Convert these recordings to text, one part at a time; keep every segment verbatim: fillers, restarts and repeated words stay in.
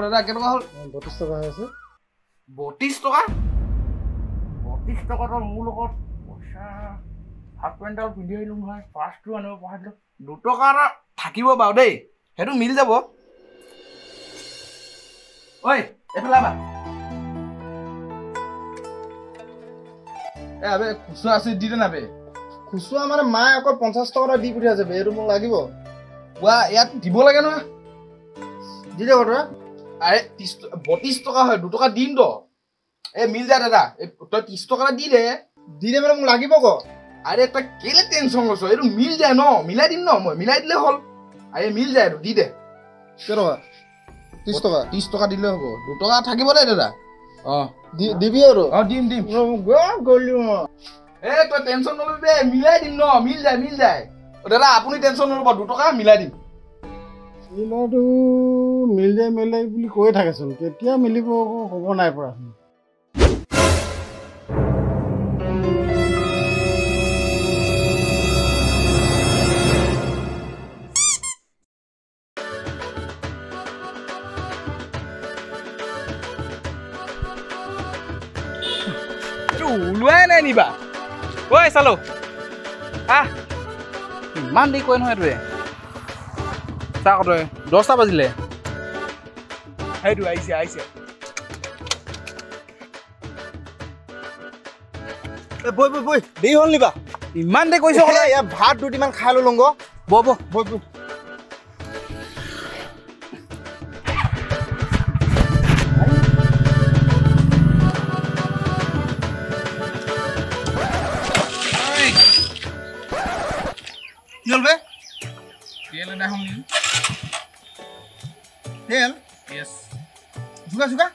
দাদা কেনেকুৱা হ'ল বত্ৰিশ টকা হৈ আছে বত্ৰিশ টকা বত্ৰিশ টকাটো মোৰ লগত পইচা হাফ পেণ্টডাল পিন্ধি আহিলোঁ নহয় পাৰ্চটো আনিব পাহৰিলোঁ দুটকা এটা থাকিব বাৰু দেই সেইটো মিল যাব ঐ এইফালে আবা এ আবে খুচুৰা আছে দি দে না বে খুচুৰা মানে মায়ে আকৌ পঞ্চাছ টকা এটা দি পঠিয়াইছে বে এইটো মোক লাগিব ৱা ইয়াত দিব লাগে নহয় দি দে তই আৰে ত্ৰিছ বত্ৰিছ টকা হয় দুটকা দিম তো এ মিল যায় দাদা তই ত্ৰিছ টকা এটা দি দে দি দে মানে মোক লাগিব ক আৰে তই কেলে টেনশ্যন লৈছ এইটো মিল যায় ন মিলাই দিম ন মই মিলাই দিলে হ'ল আৰে মিল যায় এইটো দি দে কেইটকা ত্ৰিছ টকা ত্ৰিছ টকা দিলে হ'ব দুটকা থাকিব দেই দাদা অঁ দিবি আৰু অঁ দিম দিম গ'লো এ তই টেনশ্যন নলবি মিলাই দিম ন মিল যায় মিল যায় দাদা আপুনি টেনশ্যন নল'ব দুটকা মিলাই দিম মিলাটো মিল যায় মিল যায় বুলি কৈ থাকেচোন কেতিয়া মিলিব হ'ব নাই পৰা ওলোৱাই নাই নিবা ঐ চালো আহ ইমান দেৰি কৈ নহয় তোৱে চাহ তই দহটা বাজিলে সেইটো আহিছে আহিছে বৈ বৈ বৈ দেৰি হ'ল নিবা ইমান দেৰি কৈছ ইয়াত ভাত দুটিমান খাই ল'লো গ বহ বহ বৈ বৈ কি হ'ল বে তেল এটা হম তেল ইয়েছ জোগা জোগা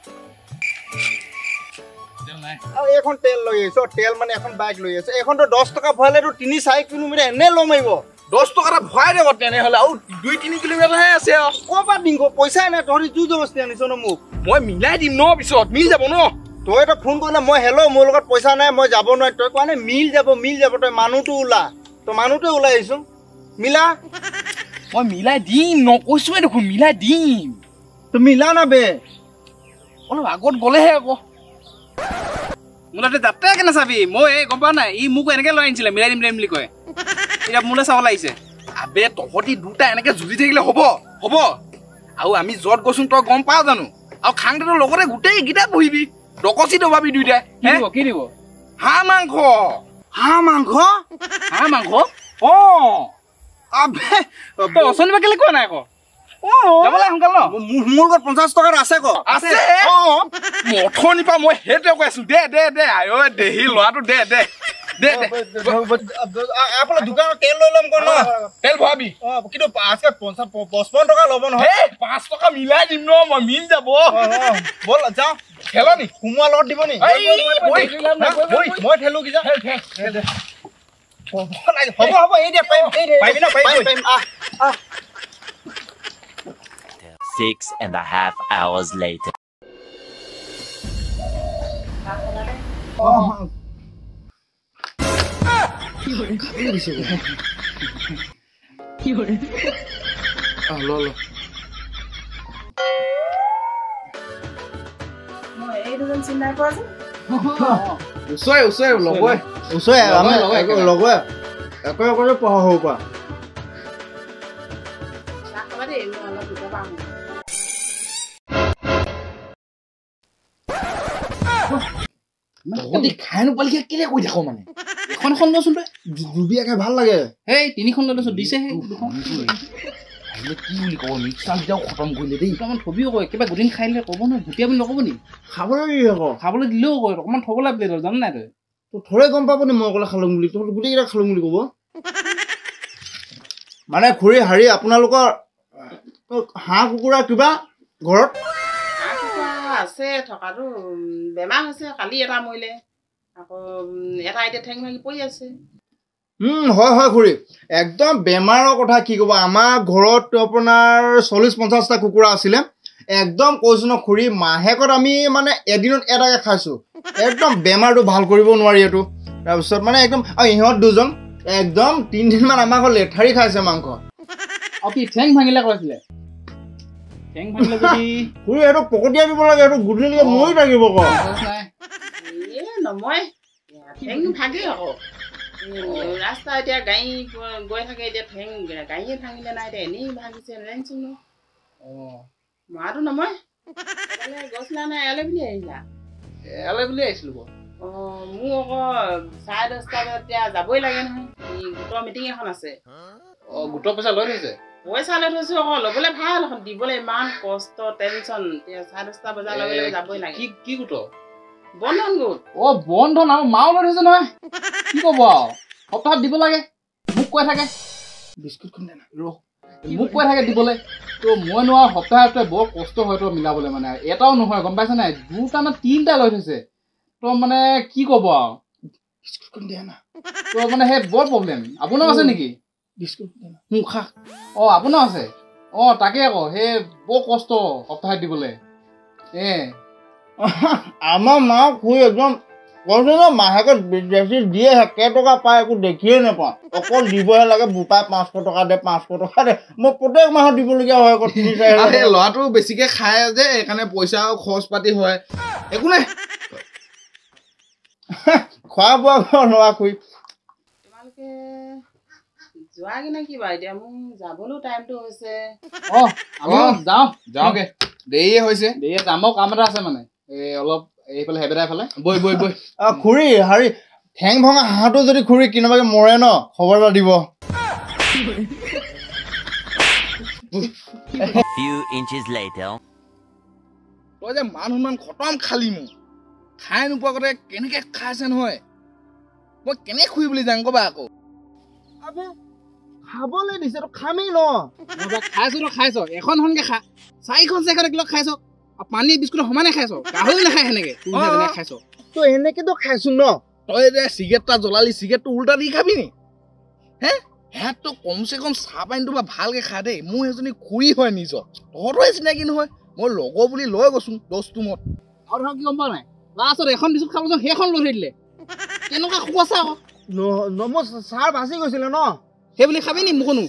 তেল নাই আৰু এখন তেল লৈ আহিছ তেল মানে এখন বাইক লৈ আহিছে এইখনতো দহ টকা ভৰালেতো তিনি চাৰি কিলোমিটাৰ এনে লম আহিব দহ টকা এটা ভৰাই দে তেনেহ'লে আৰু দুই তিনি কিলোমিটাৰহে আছে আৰু ক'ৰ পৰা দিম পইচাই নাই তহঁতি জোৰ জবস্তি আনিছ ন মোক মই মিলাই দিম ন পিছত মিল যাব ন তই তো ফোন কৰিলে মই হেল্ল' মোৰ লগত পইচা নাই মই যাব নোৱাৰি তই কোৱা নাই মিল যাব মিল যাব তই মানুহটো ওলা তই মানুহটোৱে ওলাই আহিছো মিলা মই মিলাই দিম নকৈছোৱে দেখোন মিলাই দিম তই মিলা না বে অলপ আগত গ'লেহে আকৌ মোৰ তাতে যাতে কেনে চাবি মই এই গম পোৱা নাই ই মোক এনেকৈ লৈ আনিছিলে মিলাই দিম মিলাই বুলি কয় এতিয়া মোলৈ চাব লাগিছে আবে তহঁতি দুটা এনেকে যুঁজি থাকিলে হ'ব হ'ব আৰু আমি য'ত গৈছো তই গম পাৱ জানো আৰু খাংটোৰ লগতে গোটেইকেইটা বহিবি ডকচি দবাবি দুইটাই কি দিব হাঁহ মাংস হাঁহ মাংস হাঁহ মাংস অঁ আবে তই অচনি বা কেলে কোৱা নাই আকৌ যাব লাগে সোনকাল ন মোৰ লগত পঞ্চাছ টকাত আছে ক আছে মথনিৰ পৰা মই সেইটোৱে কৈ আছো দে দে দে আই ঐ দেহি ল'ৰাটো দে দে দে দে আপোনাৰ দোকানত তেল লৈ ল'ম ক ন তেল ভৰাবি অঁ কিন্তু আজকে পঞ্চাছ পঁচপন্ন টকা ল'ব নহয় পাঁচ টকা মিলাই দিম ন মই মিল যাব ব'ল যাওঁ খেল নি সোমোৱাৰ লগত দিব নি মই ঠেলো কি যা হ'ব হ'ব এই দিয়া পাৰিম পাৰিবি ন পাৰিম পাৰিম আহ আহ Six and a half hours later. Oh. Ah, lolo. মই এই দুজন চিন্তা কৰা যে ওচৰে ওচৰে লগৰে ওচৰে আমি লগৰে একো একো পঢ়া হ'ব পৰা ৰাখবা দেই মই অলপ দুটা পাম তহঁতি খাই নোপালি কেলে কৈ থাক মানে এখন এখন লৈচোন তই জুবিয়া খাই ভাল লাগে সেই তিনিখন লৈ লৈছো দিছেহে দুখন আহিলে কি বুলি ক'ব মিক্সাৰ কেইটাও খতম কৰিলে দেই অকণমান থবিও কয় কিবা গোটেই খাই দিলে ক'ব নহয় ভুটিয়া বুলি নক'ব নি খাবলৈ কি আকৌ খাবলৈ দিলেও কয় অকণমান থ'ব লাগে প্লেটত জান নাই তই তই থৰে গম পাব নি মই অকলে খালোঁ বুলি তই গোটেইকেইটা খালোঁ বুলি ক'ব মানে খুৰী হাৰি আপোনালোকৰ হাঁহ কুকুৰা কিবা ঘৰত আছে থকাটো বেমাৰ হৈছে কালি এটা মৰিলে আকৌ এটা এতিয়া ঠেং ভাঙি পৰি আছে হয় হয় খুৰী একদম বেমাৰৰ কথা কি ক'ব আমাৰ ঘৰত আপোনাৰ চল্লিছ পঞ্চাছটা কুকুৰা আছিলে একদম কৈছোঁ ন খুৰী মাহেকত আমি মানে এদিনত এটাকে খাইছোঁ একদম বেমাৰটো ভাল কৰিব নোৱাৰি এইটো তাৰপিছত মানে একদম আৰু ইহঁত দুজন একদম তিনিদিনমান আমাৰ ঘৰত লেঠাৰি খাইছে মাংস আৰু কি ঠেং ভাঙিলে কৈছিলে ঠেং ভাঙিলে যদি খুৰী এইটো পকতিয়াই দিব লাগে এইটো গুদলিয়ে মৰি থাকিব ক খৰচ নাই এ নময় ঠেং ভাগি আকৌ ৰাস্তা এতিয়া গাড়ী গৈ থাকে এতিয়া ঠেং গাড়ীয়ে ভাঙিলে নাই এতিয়া এনেই ভাগিছে ৰেঞ্চোন ন অঁ মৰাটো নময় গৈছিলা নাই এয়ালৈ বুলি আহিলা এয়ালৈ বুলি আহিছিলোঁ বাৰু অঁ মোৰ আকৌ চাৰে দহটা বজাত এতিয়া যাবই লাগে নহয় এই গোটৰ মিটিং এখন আছে অঁ গোটৰ পইচা লৈ থৈছে পইচা লৈ থৈছোঁ আকৌ ল'বলৈ ভাল এখন দিবলৈ ইমান কষ্ট টেনশ্যন এতিয়া চাৰে দহটা বজাৰ লগে লগে যাবই লাগে কি কি গোটৰ বন্ধন গোট অঁ বন্ধন আৰু মাও লৈ থৈছে নহয় কি ক'ব আৰু সপ্তাহত দিব লাগে মোক কৈ থাকে বিস্কুটখন দে না ৰ মোক কৈ থাকে দিবলৈ তো মই নোৱাৰো সপ্তাহতে বৰ কষ্ট হয় তো মিলাবলৈ মানে এটাও নহয় গম পাইছা নাই দুটা নে তিনিটা লৈ থৈছে তো মানে কি ক'ব আৰু বিস্কুটখন দিয়া না তো মানে সেই বৰ প্ৰব্লেম আপোনাৰ আছে নেকি বিস্কুট মোক খা অঁ আপোনাৰ আছে অঁ তাকে আকৌ সেই বৰ কষ্ট সপ্তাহত দিবলৈ এ আমাৰ মা খুৰী একদম কৈছে ন মাহেকত বেছি দিয়েহে কেইটকা পায় একো দেখিয়ে নাপাওঁ অকল দিবহে লাগে বোপাই পাঁচশ টকা দে পাঁচশ টকা দে মই প্ৰত্যেক মাহত দিবলগীয়া হয় আকৌ তিনি চাৰি সেই ল'ৰাটো বেছিকে খায় যে সেইকাৰণে পইচা খৰচ পাতি হয় একো নাই খোৱা বোৱা ল'ৰা খুৰী তোমালোকে যোৱাগে নে কি বাৰু এতিয়া মোৰ যাবলৈও টাইমটো হৈছে অঁ আমি যাওঁ যাওঁগে দেৰিয়ে হৈছে দেৰি আছে আমাৰ কাম এটা আছে মানে এই অলপ এইফালে হেবেদাই ফালে বৈ বৈ বৈ খুৰী হেৰি ঠেং ভঙা হাঁহটো যদি খুৰী কেনেবাকে মৰে ন খবৰ এটা দিব Few inches later. তই যে মান সন্মান খতম খালি মোক খাই নোপোৱা কথা কেনেকে খাইছে নহয় মই কেনেকে খুই বুলি যাম কবা আকৌ খাবলৈ দিছে তো খামেই ন খাইছো তো খাইছ এখন এখনকে খা চাৰিখন চাৰিখন কিলো খাইছ আৰু পানী বিস্কুট সমানে খাইছ গাহৰি নাখায় সেনেকে তুমি যেনেকে খাইছ তো এনেকেতো খাইছো ন তই যে চিগাৰেট এটা জ্বলালি চিগাৰেটটো উল্টা দি খাবি নি হে হেঁতটো কমচে কম চাহ পানীটো বা ভালকে খা দেই মোৰ সেইজনী খুৰী হয় নিজৰ তহঁতৰে চিনাকি নহয় মই লগৰ বুলি লৈ গৈছো দহটো মত আৰু ধৰক কি গম পোৱা নাই লাষ্টত এখন বিস্কুট খাব সেইখন লৈ থৈ দিলে কেনেকুৱা খুৱাইছা আকৌ মোৰ চাহ বাচি গৈছিলে ন সেই বুলি খাবি নি মোকনো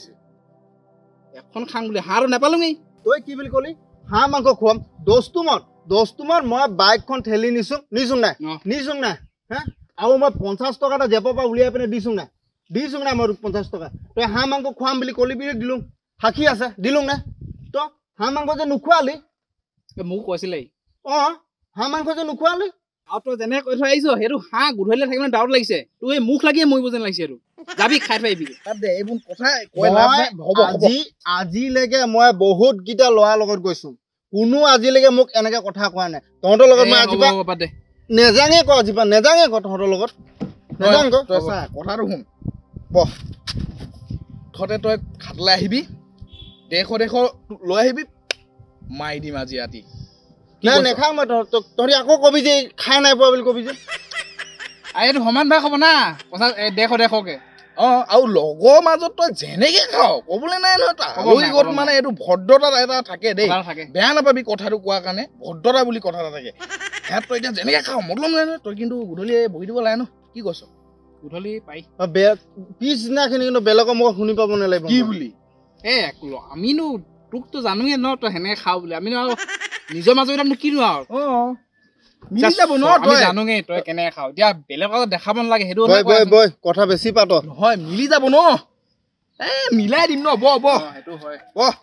এখন খাং বুলি হাঁহটো নাপালোঙেই তই কি বুলি কলি হাঁহ মাংস খুৱাম দহটোমত দহটোমত মই বাইকখন ঠেলি নিছো নিছো নাই নিছো নাই হে আৰু মই পঞ্চাছ টকা এটা জেপৰ পৰা উলিয়াই পিনে দিছো নাই দিছো নাই মই পঞ্চাছ টকা তই হাঁহ মাংস খুৱাম বুলি কলি বুলি দিলো সাক্ষী আছে দিলো নাই তই হাঁহ মাংস যে নোখোৱালি মোক কৈছিলে অঁ হাঁহ মাংস যে নোখোৱালি আৰু তই যেনেকে কৈ থৈ আহিছ সেইটো হাঁহ গধূলিলৈ থাকিব ডাউট লাগিছে তোৰ এই মুখ লাগিয়ে মৰিব যেন লাগিছে আৰু যাবি খাই থৈ আহিবি এইবোৰ কথা আজি আজিলৈকে মই বহুত কেইটা ল'ৰাৰ লগত গৈছো কোনো আজিলৈকে মোক এনেকে কথা কোৱা নাই তহঁতৰ লগত মই আজি নেজাঙে ক আজি পৰা নেজাঙে ক তহঁতৰ লগত নেজাং ক কথাটো শুন বহ তহঁতে তই খাটলৈ আহিবি ডেৰশ ডেৰশ লৈ আহিবি মাৰি দিম আজি ৰাতি নাই নেখাওঁ মই তহঁতক তহঁতি আকৌ কবি যে খাই নাই পোৱা বুলি কবি যে এইটো সমান ভাগ হ'ব না পঞ্চাছ ডেৰশ ডেৰশকে অঁ আৰু লগৰ মাজত তই যেনেকে খাওঁ ক'বলৈ নাই নহয় আলহী ঘৰত মানে এইটো ভদ্ৰতা এটা থাকে দেই বেয়া নাপাবি কথাটো কোৱাৰ কাৰণে ভদ্ৰতা বুলি কথা এটা থাকে সিহঁত তই এতিয়া যেনেকে খাওঁ মতলব নাই নহয় তই কিন্তু গধূলি বহি দিব লাগে ন কি কৈছ গধূলি পাই পিছদিনাখিনি কিন্তু বেলেগৰ মোক শুনি পাব নালাগিব কি বুলি এ আমিনো তোকতো জানোৱে ন তই সেনেকে খাওঁ বুলি আমিনো আৰু নিজৰ মাজত এতিয়া কিনো আৰু অঁ মিলি যাব ন তই জানোগে তই কেনেকে খাওঁ এতিয়া বেলেগক দেখাব নালাগে সেইটো কথা বেছি পাত নহয় মিলি যাব ন এ মিলাই দিম ন ব ব সেইটো হয়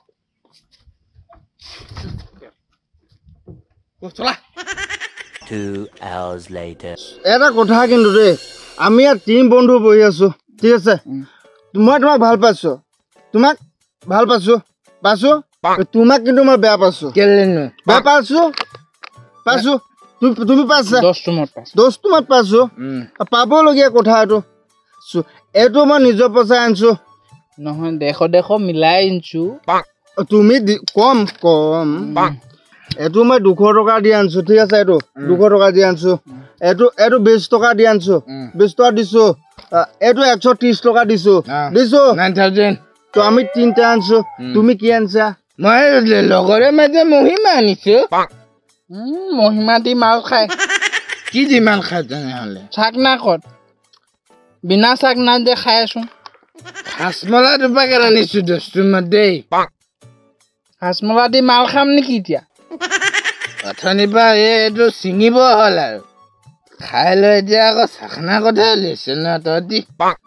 ব চলা Two hours later. এটা কথা কিন্তু দেই আমি ইয়াত তিন বন্ধু বহি আছো ঠিক আছে মই তোমাক ভাল পাইছো তোমাক ভাল পাইছো পাইছো তোমাক কিন্তু মই বেয়া পাইছো বেয়া পাইছো পাইছো তুমি পাইছা দহটোমত পাইছো পাবলগীয়া কথা এইটো এইটো মই নিজৰ পইচাই আনিছো নহয় ডেৰশ ডেৰশ মিলাই আনিছো তুমি কম কম এইটো মই দুশ টকা দি আনিছো ঠিক আছে এইটো দুশ টকা দি আনিছো এইটো এইটো বিশ টকা দি আনিছো বিশ টকা দিছো এইটো একশ ত্ৰিশ টকা দিছো দিছো নাইন থাউজেণ্ড তো আমি তিনিটা আনিছো তুমি কি আনিছা মই লগৰে মাজে মহিমা আনিছো মহিমা দি মাল খাই কি দি মাল খাই তেনেহ'লে চাক না ক'ত বিনা চাক না যে খাই আছো হাসমলা দুপাকেট আনিছো দহটোমত দেই হাঁচমলা দি মাল খাম নেকি এতিয়া অথনিৰ পৰা এইটো ছিঙিব হ'ল আৰু খাই লৈ এতিয়া আকৌ চাখনা কথা উলিয়াইছে ন তহঁতি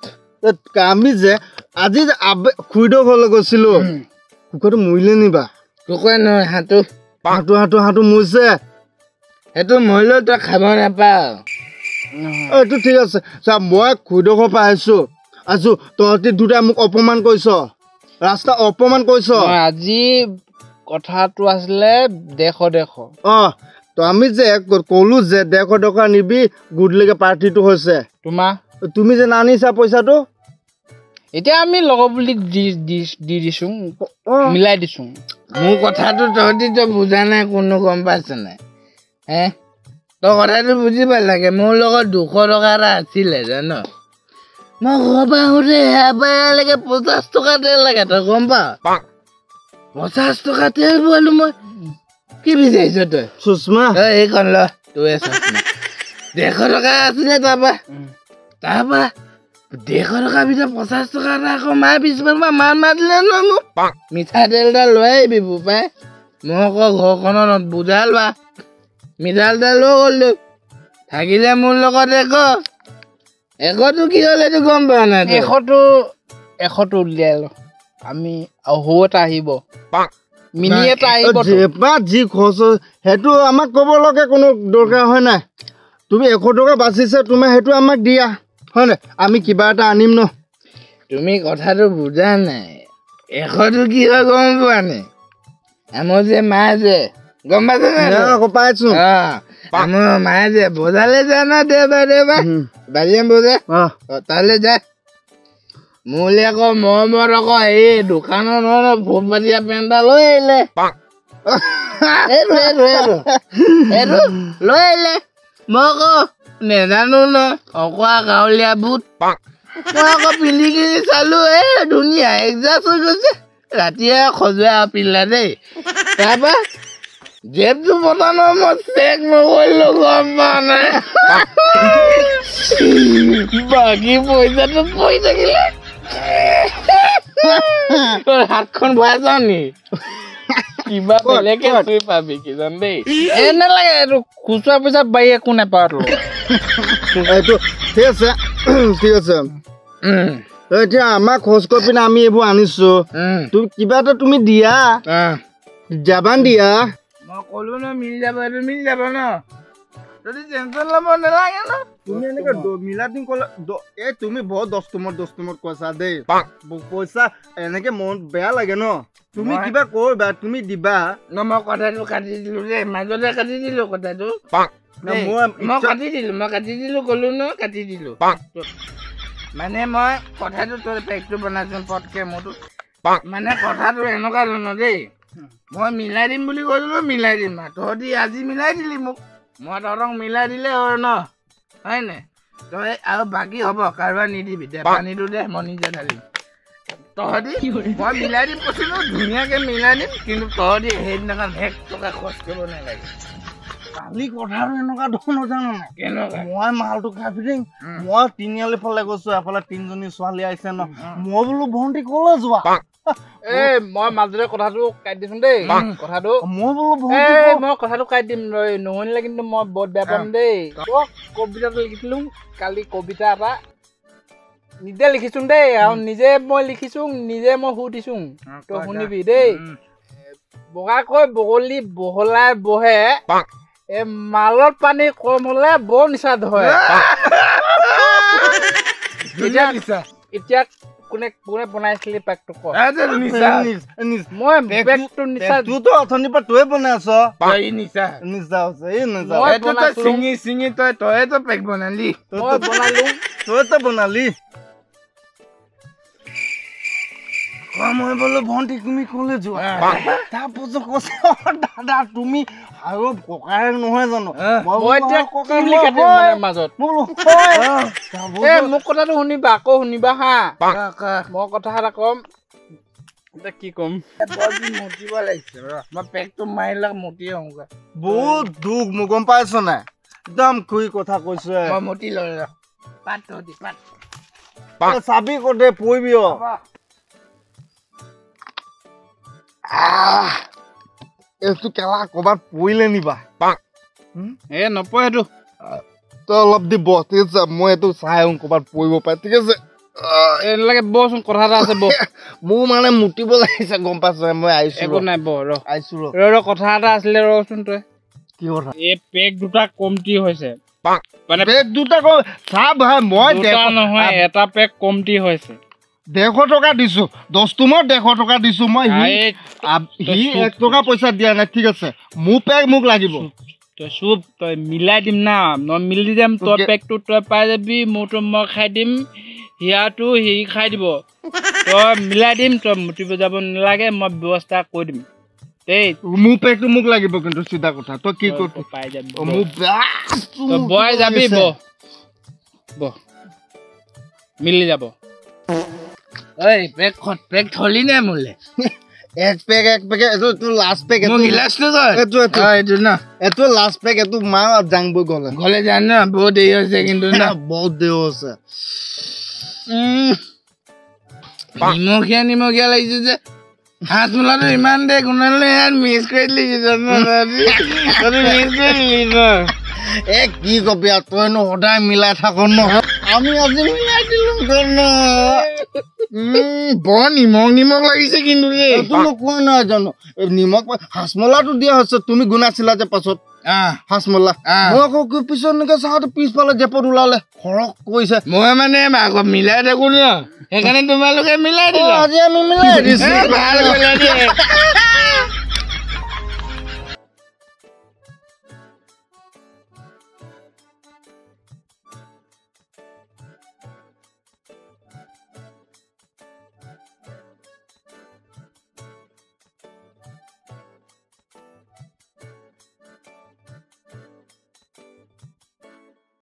আমি যে আজি যে খুৰীদেউ ঘৰলৈ গৈছিলো কুকুৰটো মৰিলে নিবা কুকুৰে নহয় হাঁহটো হাঁহটো হাঁহটো হাঁহটো মৰিছে সেইটো মৰিলেও তই খাব নাপাৱ এইটো ঠিক আছে চা মই খুৰীদেউ ঘৰৰ পৰা আহিছো আছো তহঁতি দুটাই মোক অপমান কৰিছ ৰাস্তা অপমান কৰিছ আজি কথাটো আছিলে দেশ দেশ অ তো আমি যে কলো যে দেশ দেশ নিবি গুডলৈকে পাৰ্টিটো হৈছে তোমাৰ তুমি যে নানিছা পইচাটো এতিয়া আমি লগৰ বুলি দি দি দিছো মিলাই দিছো মোৰ কথাটো তহঁতি তই বুজা নাই কোনো গম পাইছ নাই হে তই কথাটো বুজিব লাগে মোৰ লগত দুশ টকা এটা আছিলে জান মই ঘৰৰ পৰা আহোঁতে সেয়া পাইলৈকে পঞ্চাছ টকা তেল লাগে তই গম পাৱ পঞ্চাছ টকা তেল বোৱালো মই কি বিচাৰিছ তই সুষমা এইখন ল তই চচমা ডেৰশ টকা আছিলে তাৰপৰা তাৰপৰা ডেৰশ টকাৰ ভিতৰত পঞ্চাছ টকা এটা আকৌ মায়ে পিছফালৰ পৰা মাৰ মাৰিলে নহয় মোক মিঠাতেল এটা লৈ আহিবি বোপাই মই আকৌ ঘৰখনত বুজাল বা মিঠাতেল লৈ গ'লো থাকিলে মোৰ লগত এশ এশটো কি হ'ল এইটো গম পোৱা নাই এশটো এশটো উলিয়াই ল আমি সৰু এটা আহিব মিনি এটা আহিব যি খৰচ সেইটো আমাক ক'ব লগে কোনো দৰকাৰ হয় নাই তুমি এশ টকা বাচিছে তুমি সেইটো আমাক দিয়া হয় নাই আমি কিবা এটা আনিম ন তুমি কথাটো বুজা নাই এশটো কি হয় গম পোৱা নাই আমাৰ যে মা যে গম পাইছ নাই পাইছো আমাৰ মায়ে যে বজালে যায় ন দেওবাৰ দেওবাৰ বালিয়াম বজাৰ তালৈ যায় মোলে আকৌ মৰমত আকৌ এই দোকানৰ নহয় ভোট বাটিয়া পেণ্ট এটা লৈ আহিলে এইটো এইটো এইটো এইটো লৈ আহিলে মই আকৌ নেজানো ন অকোৱা গাঁৱলীয়া বুট মই আকৌ পিন্ধি কিনি চালো এই ধুনীয়া এডজাষ্ট হৈ গৈছে ৰাতিয়ে খজুৱাই আৰু পিন্ধিলা দেই তাৰপৰা জেবটো বটানো মই চেক নকৰিলো গম পোৱা নাই বাকী পইচাটো পৰি থাকিলে হাতখন ভৰাই যাওঁ নি কিবা বেলেগে চুই পাবি কি জান দেই এ নালাগে এইটো খুচুৰা পইচা বাৰী একো নাপাওঁ এইটো ঠিক আছে ঠিক আছে এতিয়া আমাক খৰচ কৰি পিনে আমি এইবোৰ আনিছো তুমি কিবা এটা তুমি দিয়া জাবান দিয়া মই ক'লো ন মিলি যাব এইটো মিলি যাব ন যদি টেনশ্যন ল'ব নালাগে ন তুমি এনেকে মিলা দিন ক'লে এই তুমি বহুত দহ তুমত দহ তুমত কৈছা দেই পইচা এনেকে মন বেয়া লাগে ন তুমি কিবা কৰিবা তুমি দিবা ন মই কথাটো কাটি দিলো দেই মাজতে কাটি দিলো কথাটো মই কাটি দিলো মই কাটি দিলো ক'লো ন কাটি দিলো মানে মই কথাটো তোৰ পেকটো বনাইছো পটকে মোৰতো মানে কথাটো এনেকুৱা ধৰণৰ দেই মই মিলাই দিম বুলি কৈছিলো মিলাই দিম তহঁতি আজি মিলাই দিলি মোক মই তহঁতক মিলাই দিলে হয় ন হয় নাই তই আৰু বাকী হ'ব কাৰোবাৰ নিদিবি দে পানীটো দে মই নিজে ঢালিম তহঁতি মই মিলাই দিম কৈছিলো ধুনীয়াকৈ মিলাই দিম কিন্তু তহঁতি সেইদিনাখন এক টকা খৰচ কৰিব নালাগে কালি কথাটো এনেকুৱা ধৰণৰ জানো নাই কেনেকুৱা মই মালটো খাই ফিটিং মই তিনিআলি ফালে গৈছো এফালে তিনিজনী ছোৱালী আহিছে ন মই বোলো ভণ্টি কলৈ যোৱা এ মই মাজতে কথাটো কাটি দিছো দেই কথাটো মই বোলো মই কথাটো কাটি দিম নহনিলে কিন্তু মই বহুত বেয়া পাম দেই কবিতাটো লিখিছিলো কালি কবিতা এটা নিজে লিখিছো দেই আৰু নিজে মই লিখিছো নিজে মই সুধিছো তই শুনিবি দেই বগাকৈ বগলী বহলাই বহে এ মালত পানী কম হলে বৰ নিচা ধৰে এতিয়া কোনে কোনে বনাইছিলি পেকটো ক মই পেকটো নিচা তুইতো অথনিৰ পৰা তয়ে বনাই আছ নিচা নিচা হৈছে এই নিচা চিঙি চিঙি তই তয়েতো পেক বনালি মই বনালো তয়েতো বনালি মই বোলো ভণ্টি তুমি কলে যোৱা তাৰপাছত কৈছে দাদা তুমি আৰু ককাই নহয় জানো মাজত মোক কথাটো শুনিবা আকৌ শুনিবা হা মই কথা এটা কম এতিয়া কি কম মতিব লাগিছে মই পেকটো মাৰিলে মতি আহোগা বহুত দুখ মই গম পাইছ নাই একদম খুই কথা কৈছো মই মতি লৈ পাত তহঁতি পাত চাবি কতে পৰিবি এইটো কেলা ক'ৰবাত পৰিলে নিবা এ নপৰে এইটো তই অলপ দি বহ ঠিক আছে মই এইটো চাই আহোঁ ক'ৰবাত পৰিব পাৰে ঠিক আছে এইবিলাকে বচোন কথা এটা আছে বহ মোৰ মানে মুতিব লাগিছে গম পাইছ মই আহিছো একো নাই বহ ৰ আহিছো ৰ ৰ কথা এটা আছিলে ৰচোন তই কি কথা এই পেক দুটা কমটি হৈছে মানে পেক দুটা কম চাহ ভাই মই দুটা নহয় এটা পেক কমটি হৈছে ডেৰশ টকা দিছো দহ তোমাৰ ডেৰশ টকা দিছো মই সি এক টকা পইচা দিয়া নাই ঠিক আছে মোৰ পেক মোক লাগিব তই চুপ তই মিলাই দিম না মই মিলি যাম তই পেকটো তই পাই যাবি মোৰটো মই খাই দিম হিয়াটো সি খাই দিব তই মিলাই দিম তই মুতিব যাব নালাগে মই ব্যৱস্থা কৰি দিম দেই মোৰ পেকটো মোক লাগিব কিন্তু চিধা কথা তই কি কৰ পাই যাবি মোৰ তই বয় যাবি বহ বহ মিলি যাব ঐ পেক পেক থলি নে মোলে এক পেক এক পেক এইটো এইটো লাষ্ট পেক মই গিলাচটো এইটো এইটো এইটো না এইটো লাষ্ট পেক এইটো মা জাংব গ'লে গ'লে জান না বহুত দেৰি হৈছে কিন্তু না বহুত দেৰি হৈছে নিমখীয়া নিমখীয়া লাগিছে যে হাত মোলাটো ইমান দে কোনালে ইয়াত মিছ কৰি দিলি মিছ কৰি দিলি এ কি কবি আৰু তইনো সদায় মিলাই থাক ন আমি আজি মিলাই দিলো বৰ নিমখ নিমখ লাগিছে কিন্তু এইটো কোৱা নহয় জানো নিমখ হাজমলাটো দিয়া হৈছে তুমি গুণাইছিলা যে পাছত হাজমলা মই আকৌ পিছত এনেকে চাহটো পিছফালে জেপত ওলালে সৰহ কৈছে মই মানে আকৌ মিলাই থাকো ন সেইকাৰণে তোমালোকে মিলাই দিলা আজি আমি মিলাই দিছো ভাল